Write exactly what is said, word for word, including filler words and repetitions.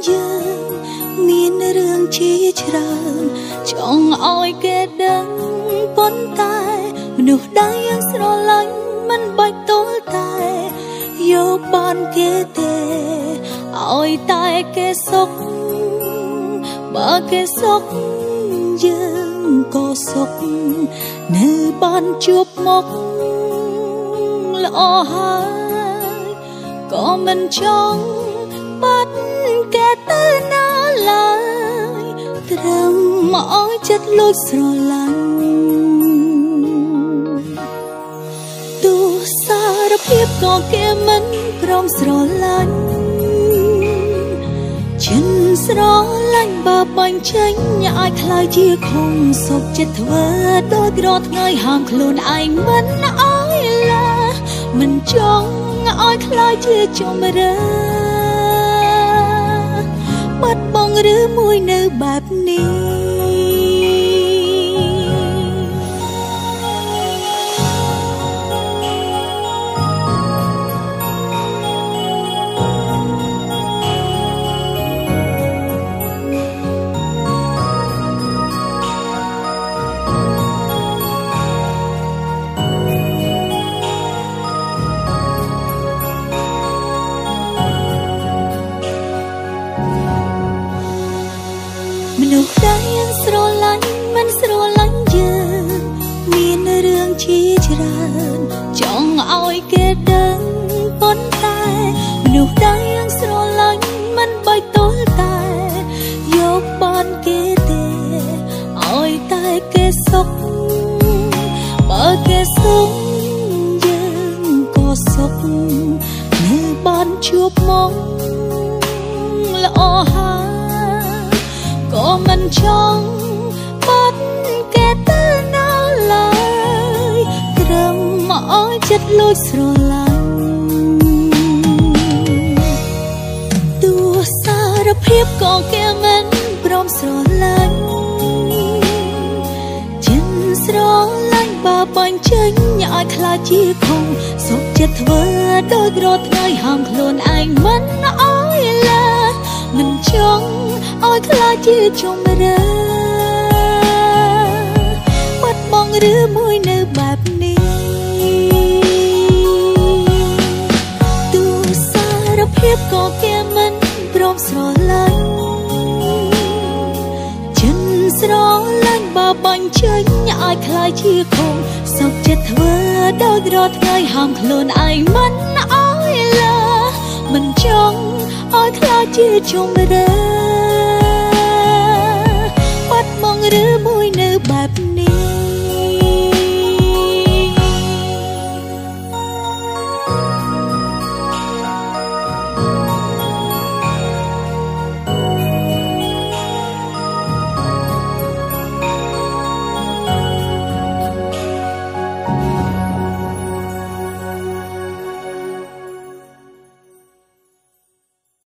យើងមានរឿងជាច្រើនចង់ឲ្យគេដឹងប៉ុន្តែមនុស្សដែលយើងស្រឡាញ់មិនបាច់ទល់តែយកបានគេទេឲ្យតែគេសុខបើគេសុខយើងក៏សុខនៅបានជួបមកល្អហើយក៏មិនចង់បាត់គេទៅណាឡើយត្រឹមមកឲ្យចិត្តលួចស្រឡាញ់ទោះសារភាពក៏គេមិនព្រមស្រឡាញ់ចិនស្រឡាញ់បើបាញ់ចេញឲ្យខ្លាយជាខំសុខចិត្តធ្វើដោយក្រថ្ងៃហាមខ្លួនឯងមិនឲ្យឡាមិនចង់ឲ្យខ្លាយជាជំរឿបាត់បង់ឬមួយនៅបែបនេះមនុស្សដែលយើងស្រឡាញ់មិនស្រឡាញ់យើងមានរឿងជាច្រើនចង់ឲ្យគេដឹងប៉ុន្តែមនុស្សដែលយើងស្រឡាញ់មិនបាច់ទល់តែយកបានគេទេឲ្យតែគេសុខបើគេសុខយើងក៏សុខនៅបានជួបមកល្អហើយក៏មិនចង់បាត់គេទៅណាឡើយត្រឹមមកឲ្យចិត្តលួចស្រឡាញ់ទោះសារភាពក៏គេមិនព្រមស្រឡាញ់ចិនស្រឡាញ់បើបាញ់ចេញឲ្យខ្លាចជាខំសុខចិត្តធ្វើដោយក្រថ្ងៃហាមខ្លួនឯងមិនឲ្យឡាមិនចង់ឲ្យខ្លាចជាជំរឿបាត់បង់ឬមួយនៅបែបនេះទោះសារភាពក៏គេមិនព្រមស្រឡាញ់ចិនស្រឡាញ់បើបាញ់ចេញឲ្យខ្លាចជាខំសុខចិត្តធ្វើដោយក្រថ្ងៃហាមខ្លួនឯងមិនឲ្យឡាមិនចង់ឲ្យខ្លាចជាជំរឿបាត់បង់ឬមួយនៅបែបនេះ